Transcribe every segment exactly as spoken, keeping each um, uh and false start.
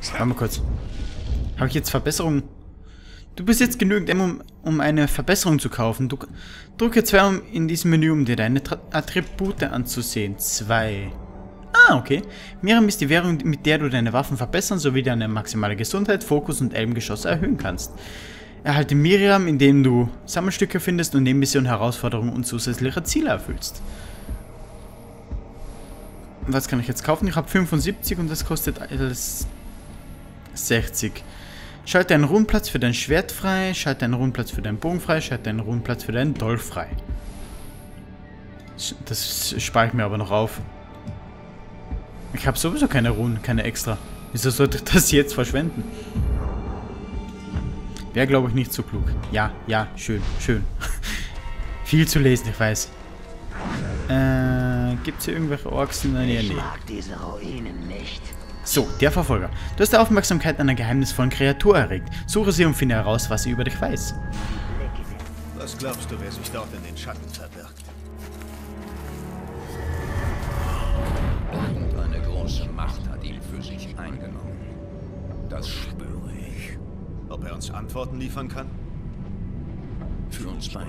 Warte mal kurz. Habe ich jetzt Verbesserungen? Du besitzt genügend M, um, um eine Verbesserung zu kaufen. Du drücke zwei um in diesem Menü, um dir deine Tra Attribute anzusehen. zwei. Ah, okay. Miriam ist die Währung, mit der du deine Waffen verbessern, sowie deine maximale Gesundheit, Fokus und Elbengeschosse erhöhen kannst. Erhalte Miriam, indem du Sammelstücke findest und Nebenmissionen, Herausforderungen und zusätzliche Ziele erfüllst. Was kann ich jetzt kaufen? Ich habe fünfundsiebzig und das kostet alles sechzig. Schalte einen Runenplatz für dein Schwert frei, schalte einen Runenplatz für deinen Bogen frei, schalte einen Runenplatz für deinen Dolch frei. Das spare ich mir aber noch auf. Ich habe sowieso keine Runen, keine extra. Wieso sollte ich das jetzt verschwenden? Wäre, glaube ich, nicht so klug. Ja, ja, schön, schön. Viel zu lesen, ich weiß. Äh, gibt es hier irgendwelche Orks in der Nähe? Ich mag diese Ruinen nicht. So, der Verfolger. Du hast die Aufmerksamkeit einer geheimnisvollen Kreatur erregt. Suche sie und finde heraus, was sie über dich weiß. Was glaubst du, wer sich dort in den Schatten verbirgt? Irgendeine große Macht hat ihn für sich eingenommen. Das spüre ich. Ob er uns Antworten liefern kann? Für uns beide.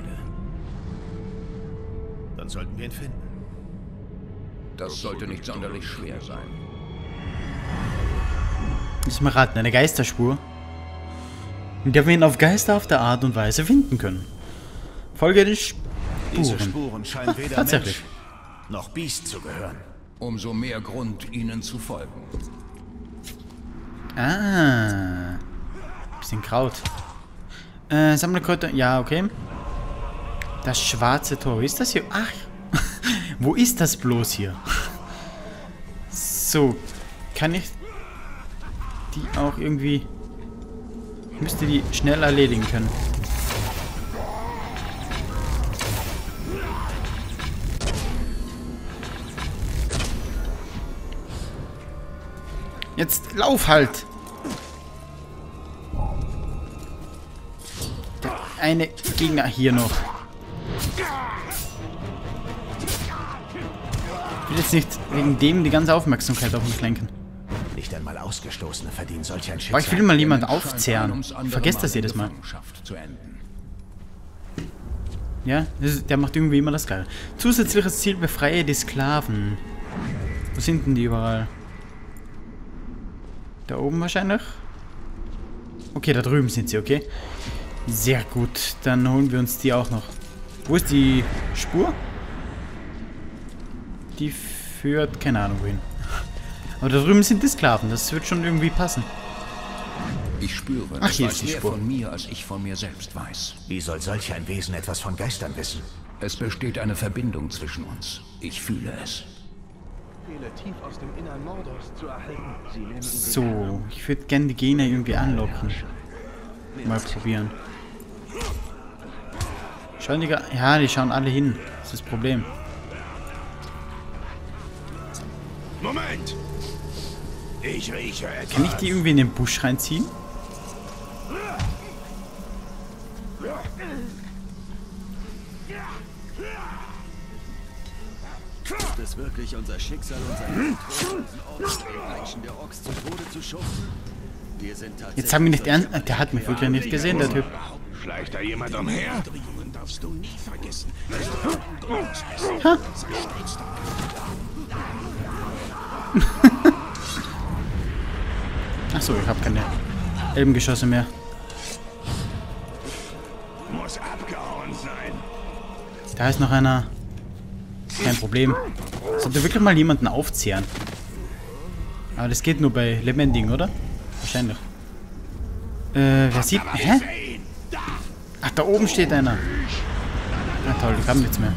Dann sollten wir ihn finden. Das sollte nicht sonderlich schwer sein. Lass mal raten, eine Geisterspur, in der wir ihn auf geisterhafte Art und Weise finden können. Folge den Spuren. Diese Spuren scheinen weder Tatsächlich. Mensch noch Biest zu gehören. Umso mehr Grund, ihnen zu folgen. Ah. Bisschen Kraut. Äh, Sammlerkräuter. Ja, okay. Das schwarze Tor. Wie ist das hier? Ach. Wo ist das bloß hier? So. Kann ich die auch irgendwie... Ich müsste die schnell erledigen können. Jetzt lauf halt! Der eine Gegner hier noch. Ich will jetzt nicht wegen dem die ganze Aufmerksamkeit auf mich lenken. Nicht einmal Ausgestoßene verdienen solch ein Aber ich will mal jemand aufzehren. Vergesst das jedes Mal. Ja, das ist, der macht irgendwie immer das Geile. Zusätzliches Ziel: befreie die Sklaven. Wo sind denn die überall? Da oben wahrscheinlich? Okay, da drüben sind sie, okay. Sehr gut, dann holen wir uns die auch noch. Wo ist die Spur? Die führt, keine Ahnung wohin. Aber da drüben sind die Sklaven, das wird schon irgendwie passen. Ich spüre, Ach, es hier weiß ist die mehr Spur. von mir, als ich von mir selbst weiß. Wie soll solch ein Wesen etwas von Geistern wissen? Es besteht eine Verbindung zwischen uns. Ich fühle es. Tief aus dem Innern Mordors zu erhalten. Sie nehmen ihn So, ich würde gerne die Gegner irgendwie anlocken. Mal probieren. Schauen die gar... Ja, die schauen alle hin. Das ist das Problem. Moment! Ich rieche etwas. Kann ich die irgendwie in den Busch reinziehen? Ist es wirklich unser Schicksal, unseren Menschen der Ochs zu Tode zu schuften? Wir sind tatsächlich... Jetzt haben wir nicht ernst... Der hat mich wirklich nicht gesehen, der Typ. Schleicht da jemand umher? darfst du nicht vergessen. Ha. Achso, ich habe keine Elbengeschosse mehr. Muss abgehauen sein. Da ist noch einer. Kein Problem. Sollte wirklich mal jemanden aufzehren. Aber das geht nur bei Lebendigen, oder? Wahrscheinlich. Äh, wer sieht... Hä? Ach, da oben steht einer. Na toll, ich habe nichts mehr.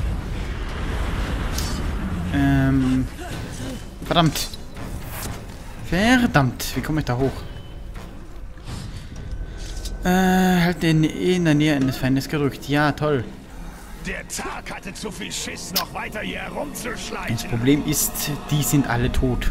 Ähm... Verdammt. Verdammt. Wie komme ich da hoch? Äh, halt den eh in der Nähe eines Feindes gerückt. Ja, toll. Der Tag hatte zu viel Schiss, noch weiter hier herumzuschleichen. Das Problem ist, die sind alle tot.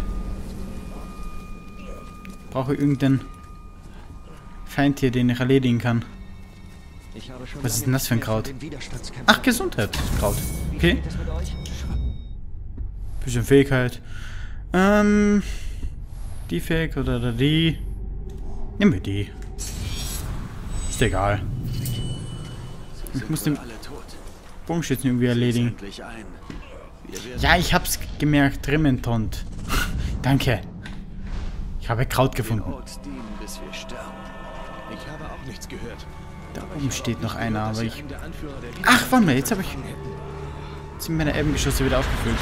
Brauche irgendeinen Feind hier, den ich erledigen kann. Was ist denn das für ein Kraut? Ach, Gesundheitskraut. Okay. Bisschen Fähigkeit. Ähm... Die fake oder, oder die? Nehmen wir die. Ist egal. Ich muss den Bogenschützen irgendwie erledigen. Ja, ich hab's gemerkt. Trementont. Danke. Ich habe Kraut gefunden. Ich habe auch nichts gehört. Da oben steht noch einer, aber ich... Ach, warte mal, jetzt habe ich... Jetzt sind meine Elbengeschosse wieder aufgefüllt.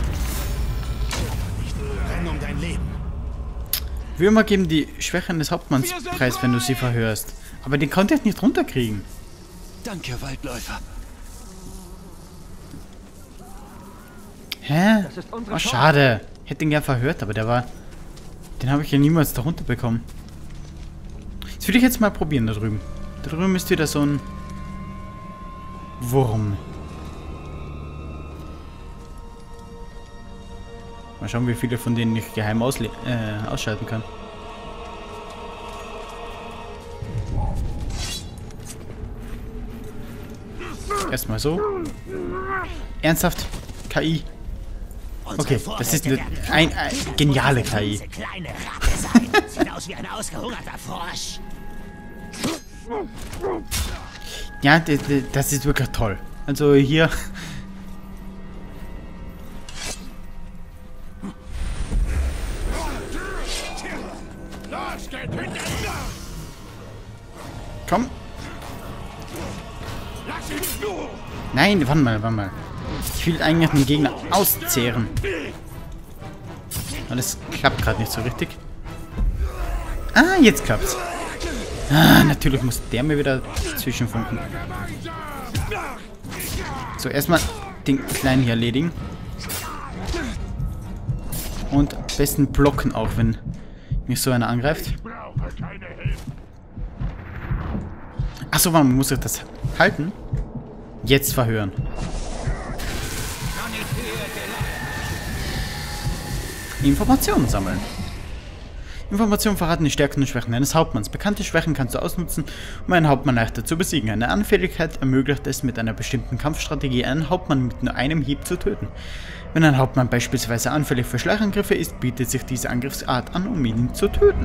Renn um dein Leben. Würmer geben die Schwächen des Hauptmanns preis, wenn du sie verhörst. Aber den konnte ich nicht runterkriegen. Danke, Waldläufer. Hä? Oh, schade. Ich hätte ihn gern verhört, aber der war... Den habe ich ja niemals da runterbekommen. Das will ich jetzt mal probieren da drüben. Da drüben ist wieder so ein... Wurm. Mal schauen, wie viele von denen ich geheim ausle äh, ausschalten kann. Erstmal so. Ernsthaft? K I? Okay, das ist eine ein, ein, geniale K I. Kleine Ratte sein. Sieht aus wie ein ausgehungerter Frosch. Ja, das ist wirklich toll. Also hier... Komm. Nein, warte mal, warte mal. Ich will eigentlich den Gegner auszehren. Aber das klappt gerade nicht so richtig. Ah, jetzt klappt's. Ah, natürlich muss der mir wieder zwischenfunken. So, erstmal den Kleinen hier erledigen. Und am besten blocken auch, wenn mich so einer angreift. Achso, man muss ich das halten? Jetzt verhören. Informationen sammeln. Informationen verraten die Stärken und Schwächen eines Hauptmanns. Bekannte Schwächen kannst du ausnutzen, um einen Hauptmann leichter zu besiegen. Eine Anfälligkeit ermöglicht es, mit einer bestimmten Kampfstrategie einen Hauptmann mit nur einem Hieb zu töten. Wenn ein Hauptmann beispielsweise anfällig für Schleichangriffe ist, bietet sich diese Angriffsart an, um ihn zu töten.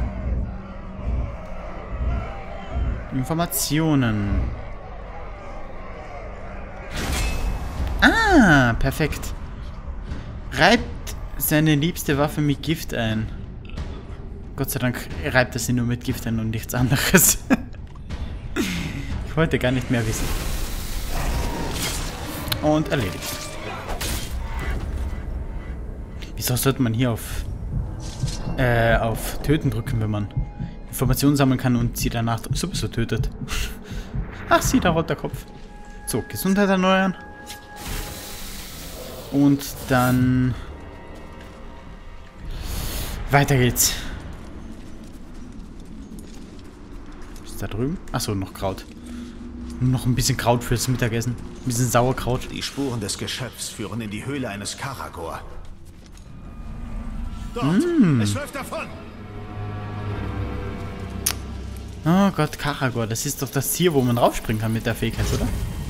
Informationen. Ah, perfekt. Reibt seine liebste Waffe mit Gift ein. Gott sei Dank reibt er sie nur mit Gift ein und nichts anderes. Ich wollte gar nicht mehr wissen. Und erledigt. Wieso sollte man hier auf äh, auf Töten drücken, wenn man Informationen sammeln kann und sie danach sowieso tötet? Ach, sie, da rollt der Kopf. So, Gesundheit erneuern. Und dann... Weiter geht's. Ist da drüben? Achso, noch Kraut. Noch ein bisschen Kraut fürs Mittagessen. Ein bisschen Sauerkraut. Die Spuren des Geschöpfs führen in die Höhle eines Karagor. Dort! Mm. Es läuft davon! Oh Gott, Karagor. Das ist doch das Tier, wo man raufspringen kann mit der Fähigkeit, oder?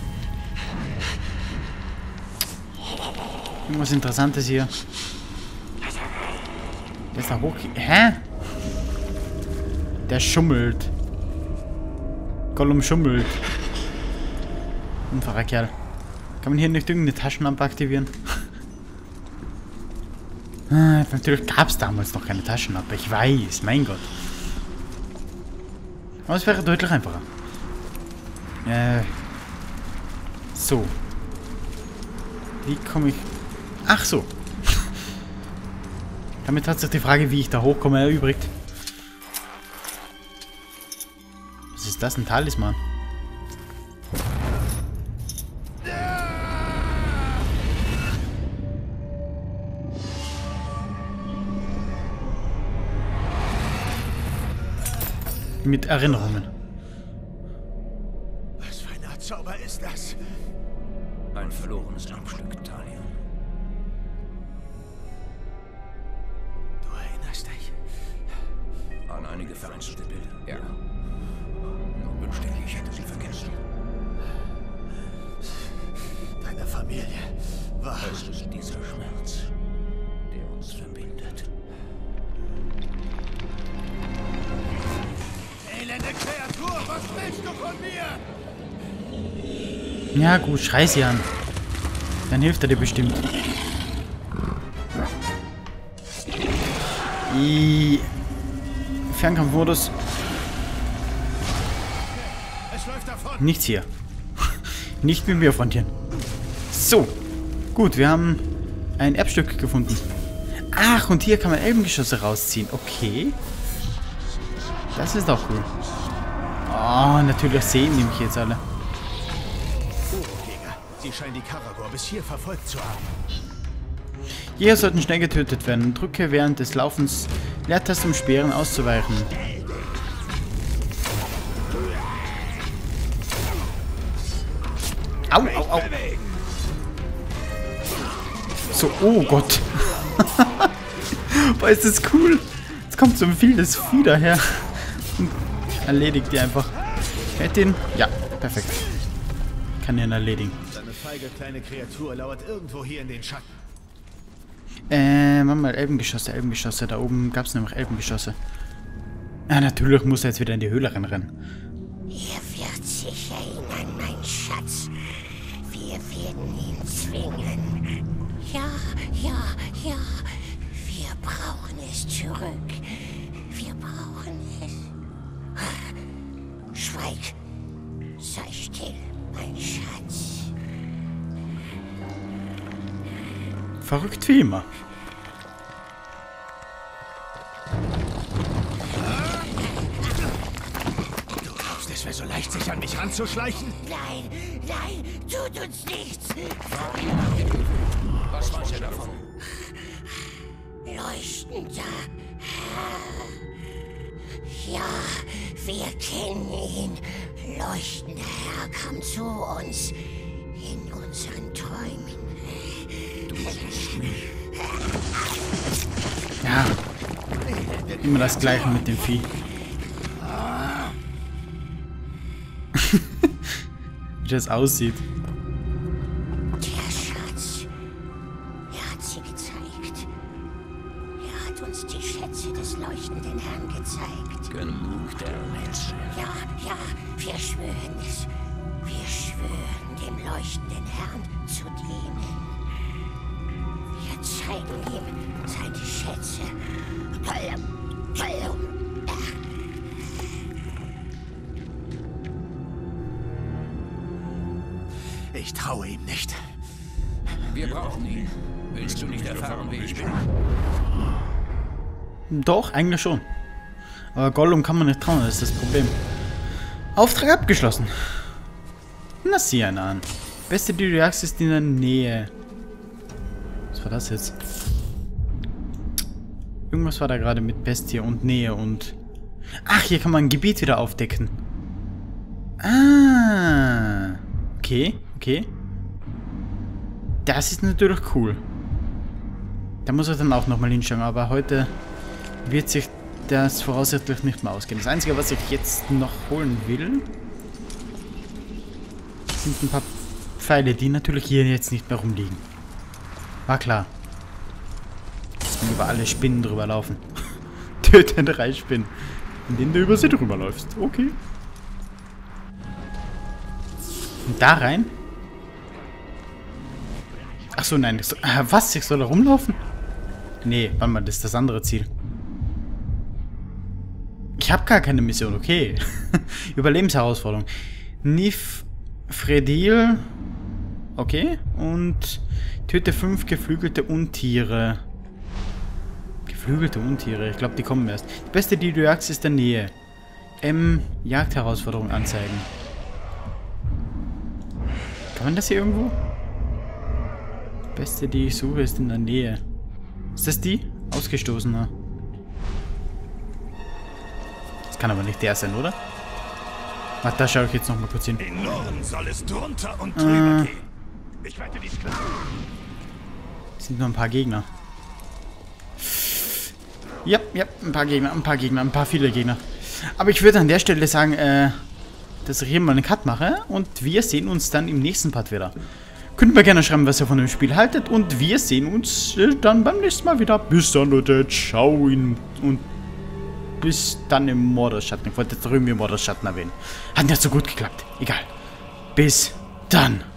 Irgendwas Interessantes hier. Der ist da hoch... Hä? Der schummelt. Gollum schummelt. Unfairer Kerl. Kann man hier nicht irgendeine Taschenlampe aktivieren? Ah, natürlich gab es damals noch keine Taschenlampe. Ich weiß, mein Gott. Aber es wäre deutlich einfacher. Äh. So. Wie komme ich... Ach so. Damit hat sich die Frage, wie ich da hochkomme, erübrigt. Was ist das? Ein Talisman? Mit Erinnerungen. Was für eine Art Zauber ist das? Ein verlorenes Erbstück, Talion. Du erinnerst dich? An einige vereinzelte Bilder, ja. Nur wünschte ich, ich hätte sie vergessen. Deine Familie war... Es ist dieser Schmerz, der uns verbindet. Was willst du von mir? Ja gut, schrei sie an. Dann hilft er dir bestimmt. I Fernkampfmodus. Es läuft davon. Nichts hier. Nicht mit mir frontieren. So. Gut, wir haben ein Erbstück gefunden. Ach, und hier kann man Elbengeschosse rausziehen. Okay. Das ist doch cool. Oh, natürlich sehen die mich jetzt alle. Urukjäger. Sie scheinen die Karagor bis hier verfolgt zu haben. Jäger sollten schnell getötet werden. Drücke während des Laufens Leertaste, um Speeren auszuweichen. Au, au, au. So, oh Gott. Boah, ist das cool. Jetzt kommt so ein vieles Vieh daher. Und erledigt die einfach. Hält den? Ja, perfekt. Kann den erledigen. Eine feige kleine Kreatur lauert irgendwo hier in den Schatten. Äh, warte mal, Elbengeschosse, Elbengeschosse. Da oben gab es nämlich Elbengeschosse. Ja, natürlich muss er jetzt wieder in die Höhle rennen. Er wird sich erinnern, mein Schatz. Wir werden ihn zwingen. Ja, ja, ja. Wir brauchen es zurück. Wir brauchen es. Schweig. Sei still, mein Schatz. Verrückt wie immer. Du glaubst, es wäre so leicht, sich an mich ranzuschleichen? Nein, nein, tut uns nichts. Was weiß er davon? Leuchtender Herr. Ja, wir kennen ihn. Leuchtender Herr kam zu uns in unseren Träumen. Du siehst mich. Ja. Immer das Gleiche mit dem Vieh. Wie das aussieht. Der Schatz. Er hat sie gezeigt. Er hat uns die Schätze des leuchtenden Herrn gezeigt. Genug der Rätsel. Ja, ja, wir schwören es. Wir schwören, dem leuchtenden Herrn zu dienen. Wir zeigen ihm seine Schätze. Ich traue ihm nicht. Wir brauchen ihn. Willst du nicht erfahren, wie ich bin? Doch, eigentlich schon. Aber Gollum kann man nicht trauen, das ist das Problem. Auftrag abgeschlossen. Na, sieh einer an. Beste, die du jagst, ist in der Nähe. Was war das jetzt? Irgendwas war da gerade mit Bestie und Nähe und... Ach, hier kann man ein Gebiet wieder aufdecken. Ah. Okay, okay. Das ist natürlich cool. Da muss er dann auch nochmal hinschauen, aber heute wird sich das voraussichtlich nicht mehr ausgehen. Das Einzige, was ich jetzt noch holen will, sind ein paar Pfeile, die natürlich hier jetzt nicht mehr rumliegen. War klar. Dass man über alle Spinnen drüber laufen. Töte drei Spinnen, in denen du über sie drüber läufst. Okay. Und da rein? Achso, nein. So, äh, was? Ich soll da rumlaufen? Nee, warte mal, das ist das andere Ziel. Ich habe gar keine Mission, okay. Überlebensherausforderung. Nifredil. Okay. Und töte fünf geflügelte Untiere. Geflügelte Untiere, ich glaube, die kommen erst. Die beste, die du jagst, ist der Nähe. M. Jagdherausforderung anzeigen. Kann man das hier irgendwo? Beste, die ich suche, ist in der Nähe. Ist das die? Ausgestoßener. Das kann aber nicht der sein, oder? Warte, da schaue ich jetzt noch mal kurz hin. In Norden soll es drunter und drüber Äh. gehen. Ich wette die Sklaven. Sind nur ein paar Gegner. Ja, ja, ein paar Gegner, ein paar Gegner, ein paar viele Gegner. Aber ich würde an der Stelle sagen, äh, dass ich hier mal einen Cut mache und wir sehen uns dann im nächsten Part wieder. Könnt mir gerne schreiben, was ihr von dem Spiel haltet und wir sehen uns äh, dann beim nächsten Mal wieder. Bis dann, Leute. Ciao und bis dann im Morderschatten. Ich wollte jetzt drüben im Morderschatten erwähnen. Hat nicht so gut geklappt. Egal. Bis dann.